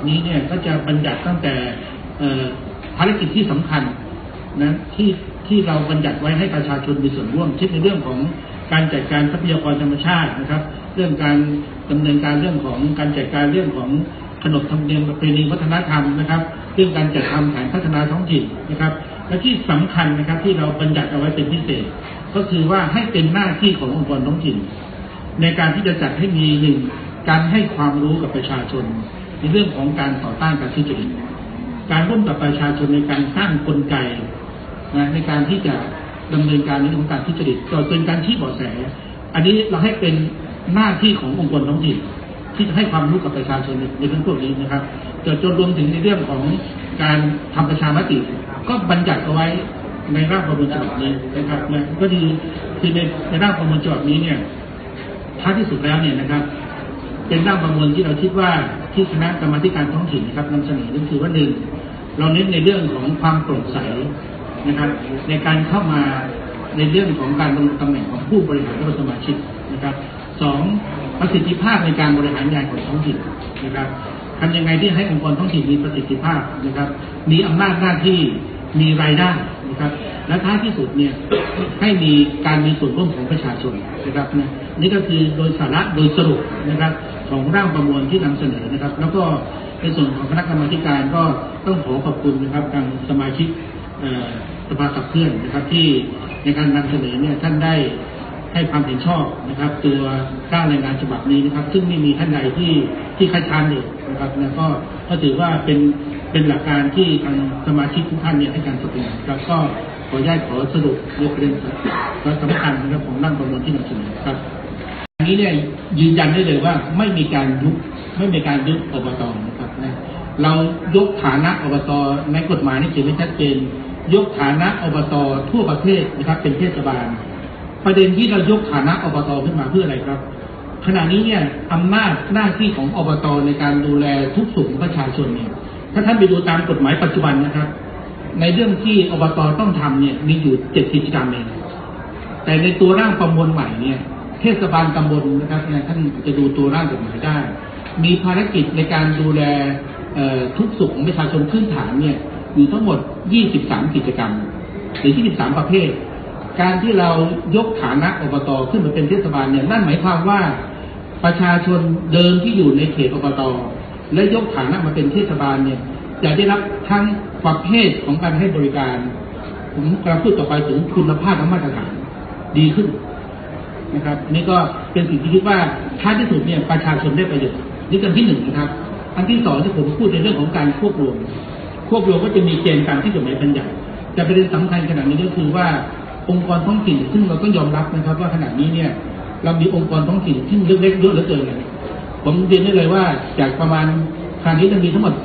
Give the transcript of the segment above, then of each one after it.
นี้เนี่ยก็จะบัญญัติตั้งแต่ภารกิจที่สำคัญนะที่เราบัญญัติไว้ให้ประชาชนมีส่วนร่วมเช่นในเรื่องของการจัดการทรัพยากรธรรมชาตินะครับเรื่องการดำเนินการเรื่องของการจัดการเรื่องของขนบธรรมเนียมประเพณีวัฒนธรรมนะครับเรื่องการจัดทำแผนพัฒนาท้องถิ่นนะครับและที่สำคัญนะครับที่เราบัญญัติเอาไว้เป็นพิเศษก็คือว่าให้เป็นหน้าที่ขององค์กรท้องถิ่นในการที่จะจัดให้มีหนึ่งการให้ความรู้กับประชาชนในเรื่องของการต่อต้านการทุจริตการร่วมกับประชาชนในการสร้างกลไกในการที่จะดำเนินการในเรื่องของการทุจริตก็เป็นการชี้เบาะแสอันนี้เราให้เป็นหน้าที่ขององค์กรท้องถิ่นที่จะให้ความรู้กับประชาชนในเรื่องพวกนี้นะครับจนรวมถึงในเรื่องของการทำประชามติก็บัญญัติเอาไว้ในร่างประมวลฉบับนี้นะครับก็ดีคือในร่างประมวลฉบับนี้เนี่ยท้ายที่สุดแล้วเนี่ยนะครับเป็นร่างประมวลที่เราคิดว่าที่คณะกรรมาธิการท้องถิ่นนะครับนำเสนอก็คือว่าหนึ่งเราเน้นในเรื่องของความโปร่งใสนะครับในการเข้ามาในเรื่องของการดำรงตำแหน่งของผู้บริหารและสมาชิกนะครับสองประสิทธิภาพในการบริหารงานของท้องถิ่นนะครับทำยังไงที่ให้องค์กรท้องถิ่นมีประสิทธิภาพนะครับมีอำนาจหน้าที่มีรายได้นะครับและท้ายที่สุดเนี่ยให้มีการมีส่วนร่วมของประชาชนนะครับนี่ก็คือโดยสาระโดยสรุปนะครับของร่างประมวลที่นำเสนอนะครับแล้วก็ในส่วนของคณะกรรมาการก็ต้องขอขอบคุณนะครับทางสมาชิกสภาขับเคลื่อนนะครับที่ในการนำเสนอเนี่ยท่านได้ให้ความเห็นชอบนะครับตัวร่างรายงานฉบับนี้นะครับซึ่งไม่มีท่านใดที่คัดค้านเลยนะครับแล้วก็ถือว่าเป็นหลักการที่ทางสมาชิกทุกท่านเนี่ยให้การสนับสนุนครับก็ขอสรุปในประเด็นสำคัญนะครับของร่างประมวลที่นำเสนอครับอันนี้เนี่ยยืนยันได้เลยว่าไม่มีการยุบอบต.นะครับเรายกฐานะอบต.ในกฎหมายนี่เขียนไว้ชัดเจนยกฐานะอบต.ทั่วประเทศนะครับเป็นเทศบาลประเด็นที่เรายกฐานะอบต.ขึ้นมาเพื่ออะไรครับขณะนี้เนี่ยอำนาจหน้าที่ของอบต.ในการดูแลทุกสุขของประชาชนเนี่ยถ้าท่านไปดูตามกฎหมายปัจจุบันนะครับในเรื่องที่อบต.ต้องทำเนี่ยมีอยู่7กิจกรรมเองแต่ในตัวร่างประมวลใหม่เนี่ยเทศบาลตำบลนะครับท่านจะดูตัวร่างกฎหมายได้มีภารกิจในการดูแลทุกสุขของประชาชนพื้นฐานเนี่ยอยู่ทั้งหมด23กิจกรรมหรือ23ประเภทการที่เรายกฐานะอบต.ขึ้นมาเป็นเทศบาลเนี่ยนั่นหมายความว่าประชาชนเดิมที่อยู่ในเขตอบต.และยกฐานะมาเป็นเทศบาลเนี่ยจะได้รับทั้งประเภทของการให้บริการผมกำลังพูดต่อไปถึงคุณภาพและมาตรฐานดีขึ้นนะครับนี่ก็เป็นสิ่งที่คิดว่าท้ายที่สุดเนี่ยประชาชนได้ประโยชน์นี่กันที่หนึ่งนะครับอันที่สองที่ผมพูดในเรื่องของการควบรวมก็จะมีเกณฑ์การที่กฎหมายบัญญัติแต่ประเด็นสำคัญขนาดนี้ก็คือว่าองค์กรท้องถิ่นซึ่งเราต้องยอมรับนะครับว่าขณะนี้เนี่ยเรามีองค์กรท้องถิ่นที่เล็กๆเยอะเหลือเกินผมเรียนได้เลยว่าจากประมาณครั้งนี้จะมีทั้งหมด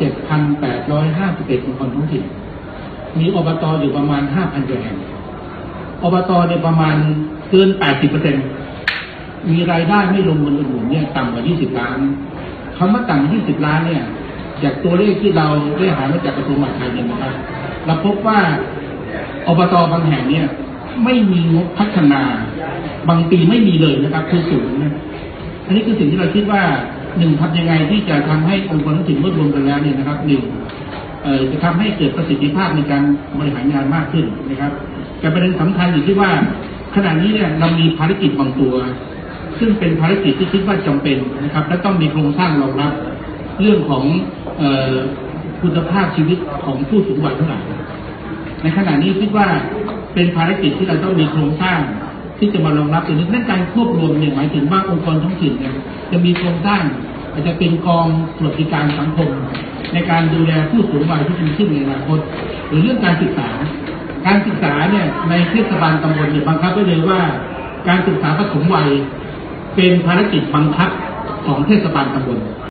7,851 องค์กรท้องถิ่นมีอบต.อยู่ประมาณ 5,000 กว่าแห่งอบต.เนี่ยประมาณเกิน 80% มีรายได้ไม่ลงเงินอุดหนุนเนี่ยต่ำกว่า20 ล้านคำว่าต่ำ20 ล้านเนี่ยจากตัวเลขที่เราได้หามาจากกระทรวงมหาดไทยเนี่ยนะครับเราพบว่าอบต.บางแห่งเนี่ยไม่มีงบพัฒนาบางปีไม่มีเลยนะครับคือศูนย์นะอันนี้คือสิ่งที่เราคิดว่าหนึ่งทำยังไงที่จะทำให้องค์กรท้องถิ่นรวมกันแล้วเนี่ยนะครับหนึ่งจะทำให้เกิดประสิทธิภาพในการบริหารงานมากขึ้นนะครับแต่ประเด็นสำคัญอยู่ที่ว่าขณะนี้เนี่ยเรามีภารกิจบางตัวซึ่งเป็นภารกิจที่คิดว่าจำเป็นนะครับและต้องมีโครงสร้างรองรับเรื่องของคุณภาพชีวิตของผู้สูงวัยทั้งหลายในขณะนี้คิดว่าเป็นภารกิจที่เราต้องมีโครงสร้างที่จะมารองรับตรงนี้นั่นการควบรวมเนี่ยหมายถึงว่าองค์กรท้องถิ่นเนี่ยจะมีโครงสร้างอาจจะเป็นกองสวัสดิการสังคมในการดูแลผู้สูงวัยที่จะขึ้นในอนาคตหรือเรื่องการศึกษาเนี่ยในเทศบาลตำบลเนี่ยบังคับไว้เลยว่าการศึกษาปฐมวัยเป็นภารกิจบังคับของเทศบาลตำบล